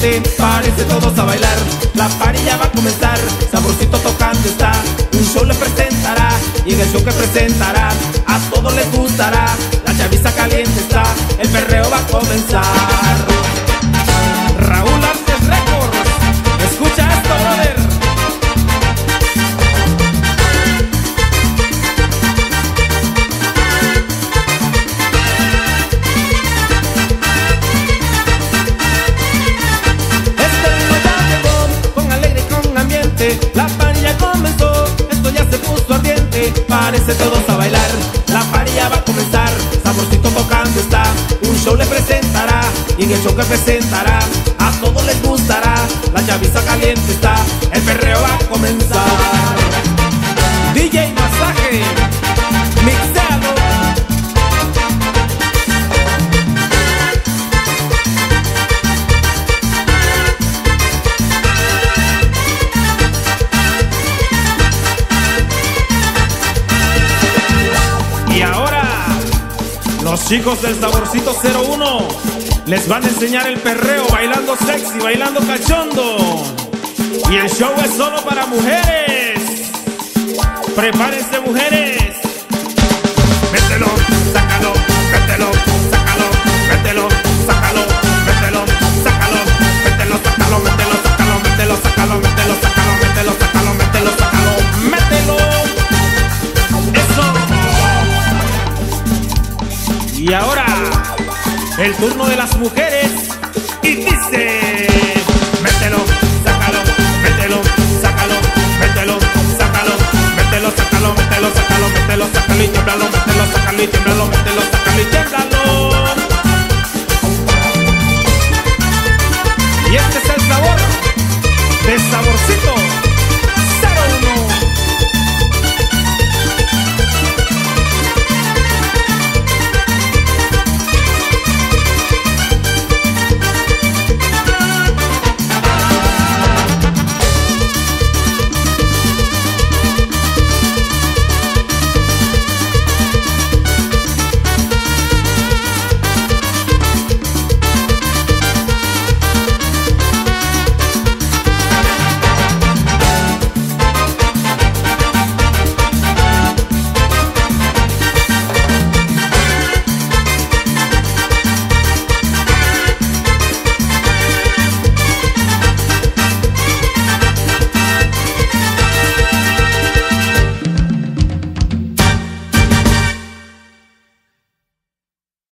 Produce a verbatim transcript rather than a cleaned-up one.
caliente, parece todos a bailar. La party ya va a comenzar, Saborcito tocando está. Un show le presentará, y en el show que presentará a todos les gustará. La chaviza caliente está, el perreo va a comenzar. Raúl Artes Records, escucha esto, brother. La party ya comenzó, esto ya se puso ardiente, parece todos a bailar. La party ya va a comenzar, Saborcito tocando está. Un show le presentará, y en el show que presentará a todos les gustará. La chaviza caliente está, el perreo va a comenzar. D J Masaje, mixeado. Los chicos del Saborcito cero uno les van a enseñar el perreo bailando sexy, bailando cachondo. Y el show es solo para mujeres. Prepárense, mujeres. Mételo, sácalo, mételo, sácalo, mételo, sácalo, mételo, sácalo, mételo, sácalo, mételo, sácalo, mételo, sácalo, mételo, sácalo, mételo, sácalo, mételo, sácalo, mételo. Eso. Y ahora, el turno de